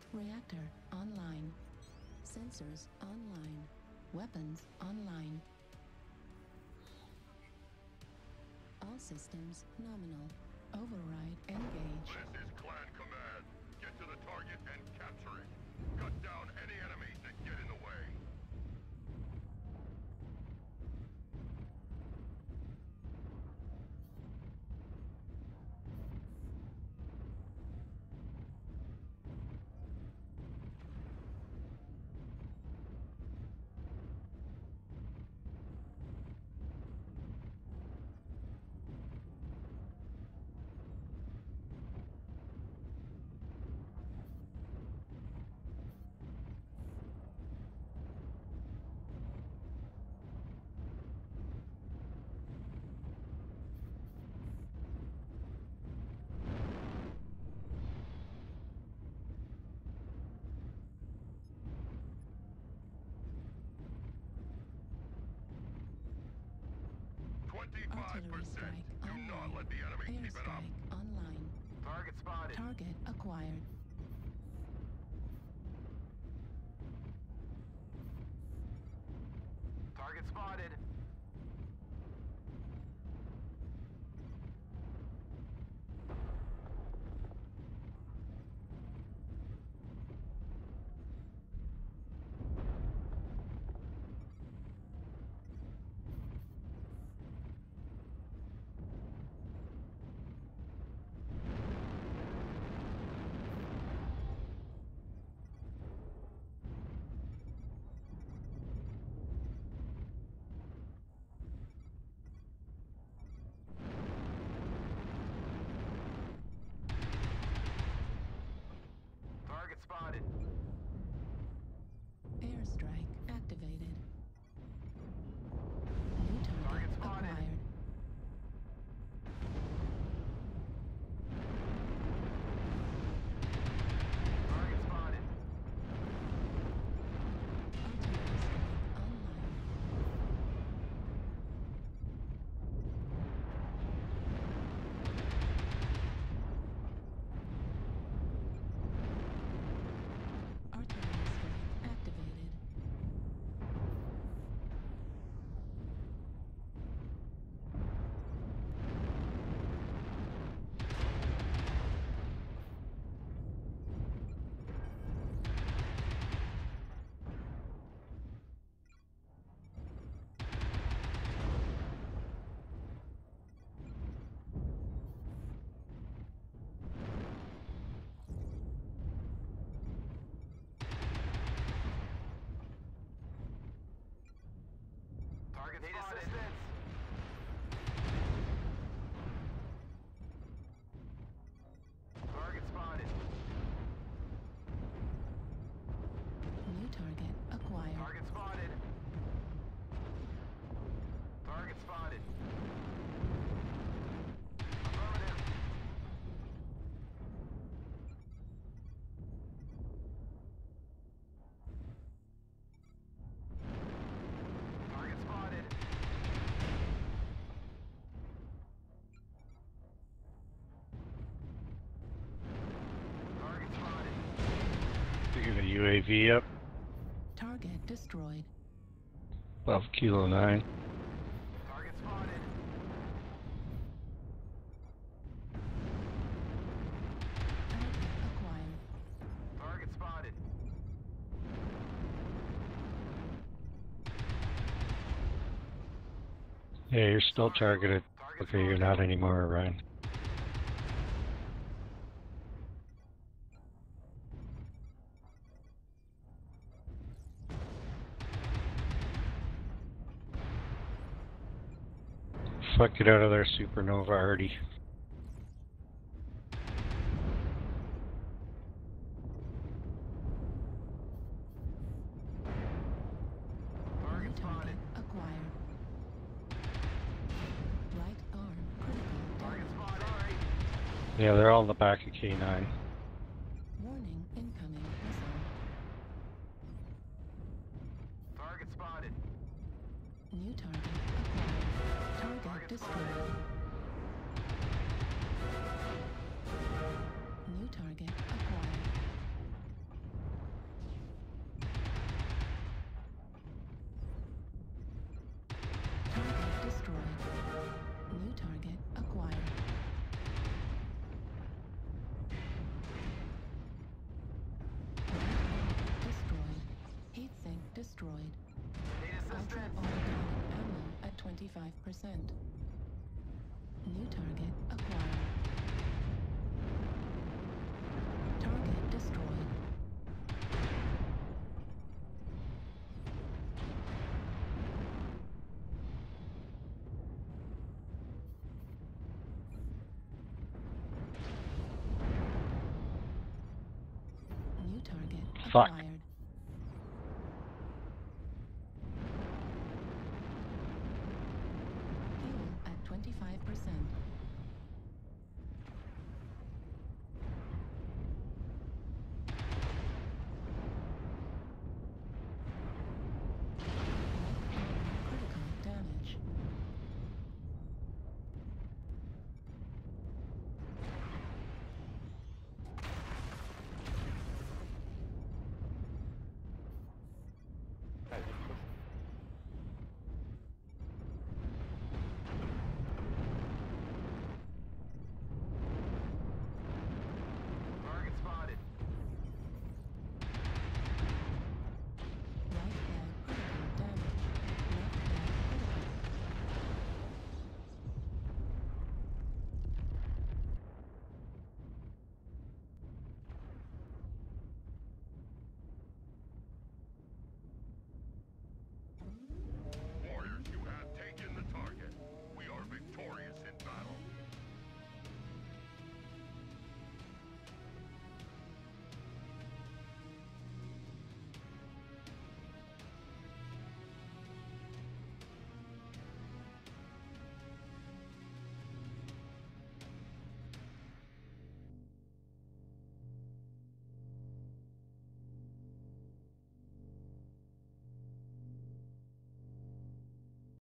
Reactor online. Sensors online. Weapons online. All systems nominal. Override engaged. This is Clan Command. Get to the target and capture it. Cut down any enemies that get in the way. Artillery strike Do online. not let the enemy keep it up. Airstrike online. Target spotted. Target acquired. Target spotted. Target spotted. Airstrike activated. New target Target spotted. acquired. Target spotted. Artillery strike online. Artillery strike activated. Target Need spotted. Assistance. Target spotted. New target acquired. Target spotted. Target spotted. Affirmative. Target spotted. Target spotted. Picking a UAV up. Target destroyed. Above Kilo 9. Target spotted. Target acquired. Target spotted. Yeah, you're still targeted. Target Okay, you're spotted. not anymore, Ryan. Fuck, get out of there, Supernova Artie. Target New spotted. target acquired. Right arm critical Target damage. spotted. Yeah, they're all in the back of K9. Warning incoming missile. Target spotted. New target acquired. Target destroyed. New target acquired. destroyed. Need Ultra assistance. automatic ammo at 25%. New target acquired. Target destroyed. New target Fuck. acquired.